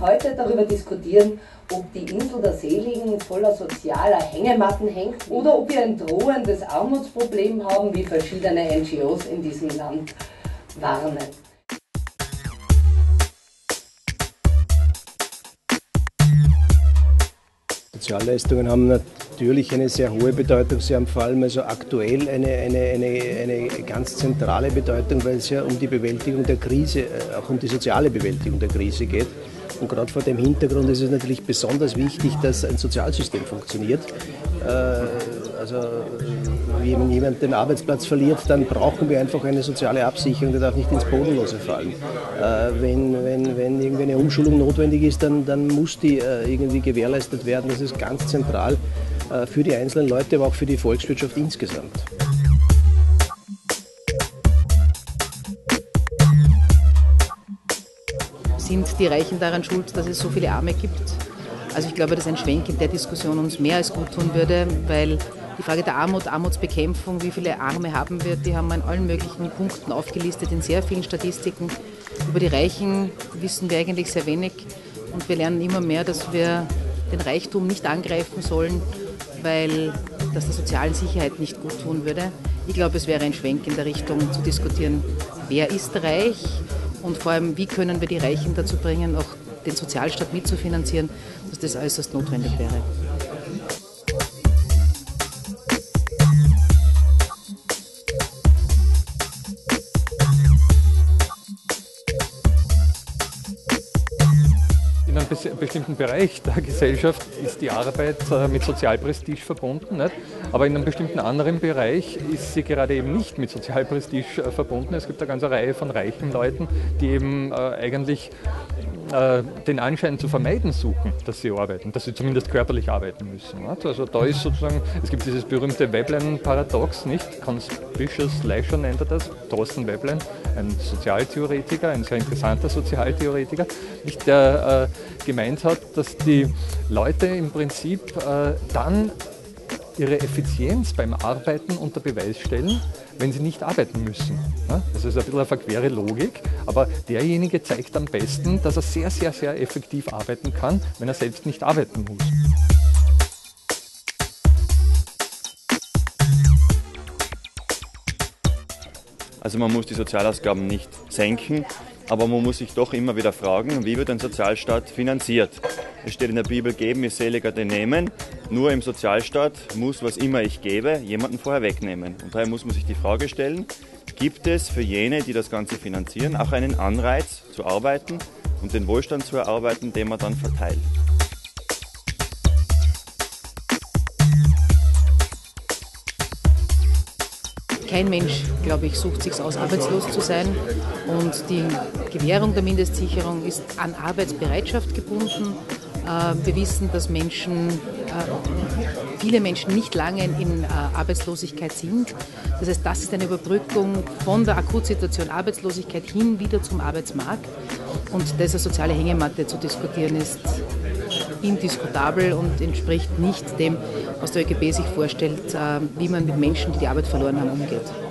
heute darüber diskutieren, ob die Insel der Seligen voller sozialer Hängematten hängt oder ob wir ein drohendes Armutsproblem haben, wie verschiedene NGOs in diesem Land warnen. Sozialleistungen haben natürlich eine sehr hohe Bedeutung. Sie haben vor allem also aktuell eine ganz zentrale Bedeutung, weil es ja um die Bewältigung der Krise, auch um die soziale Bewältigung der Krise geht. Und gerade vor dem Hintergrund ist es natürlich besonders wichtig, dass ein Sozialsystem funktioniert. Also wenn jemand den Arbeitsplatz verliert, dann brauchen wir einfach eine soziale Absicherung, die darf nicht ins Bodenlose fallen. Wenn irgendwie eine Umschulung notwendig ist, dann muss die irgendwie gewährleistet werden. Das ist ganz zentral für die einzelnen Leute, aber auch für die Volkswirtschaft insgesamt. Sind die Reichen daran schuld, dass es so viele Arme gibt? Also ich glaube, dass ein Schwenk in der Diskussion uns mehr als gut tun würde, weil die Frage der Armut, Armutsbekämpfung, wie viele Arme haben wir, die haben wir in allen möglichen Punkten aufgelistet, in sehr vielen Statistiken. Über die Reichen wissen wir eigentlich sehr wenig und wir lernen immer mehr, dass wir den Reichtum nicht angreifen sollen, weil das der sozialen Sicherheit nicht gut tun würde. Ich glaube, es wäre ein Schwenk in der Richtung zu diskutieren, wer ist reich und vor allem, wie können wir die Reichen dazu bringen, auch den Sozialstaat mitzufinanzieren, dass das äußerst notwendig wäre. In einem bestimmten Bereich der Gesellschaft ist die Arbeit mit Sozialprestige verbunden, nicht? Aber in einem bestimmten anderen Bereich ist sie gerade eben nicht mit Sozialprestige verbunden. Es gibt eine ganze Reihe von reichen Leuten, die eben eigentlich den Anschein zu vermeiden suchen, dass sie arbeiten, dass sie zumindest körperlich arbeiten müssen. Nicht? Also da ist sozusagen, es gibt dieses berühmte Veblen-Paradox, nicht? Conspicuous Leisure nennt er das, Thorsten Veblen, ein Sozialtheoretiker, ein sehr interessanter Sozialtheoretiker, nicht? Der gemeint hat, dass die Leute im Prinzip dann ihre Effizienz beim Arbeiten unter Beweis stellen, wenn sie nicht arbeiten müssen. Das ist ein bisschen eine verquere Logik, aber derjenige zeigt am besten, dass er sehr, sehr, sehr effektiv arbeiten kann, wenn er selbst nicht arbeiten muss. Also man muss die Sozialausgaben nicht senken, aber man muss sich doch immer wieder fragen, wie wird ein Sozialstaat finanziert? Es steht in der Bibel, geben ist seliger denn nehmen. Nur im Sozialstaat muss, was immer ich gebe, jemanden vorher wegnehmen. Und daher muss man sich die Frage stellen, gibt es für jene, die das Ganze finanzieren, auch einen Anreiz zu arbeiten und den Wohlstand zu erarbeiten, den man dann verteilt? Kein Mensch, glaube ich, sucht sich aus, arbeitslos zu sein. Und die Gewährung der Mindestsicherung ist an Arbeitsbereitschaft gebunden. Wir wissen, dass viele Menschen nicht lange in Arbeitslosigkeit sind. Das heißt, das ist eine Überbrückung von der Akutsituation Arbeitslosigkeit hin wieder zum Arbeitsmarkt. Und diese soziale Hängematte zu diskutieren ist indiskutabel und entspricht nicht dem, was der ÖGB sich vorstellt, wie man mit Menschen, die die Arbeit verloren haben, umgeht.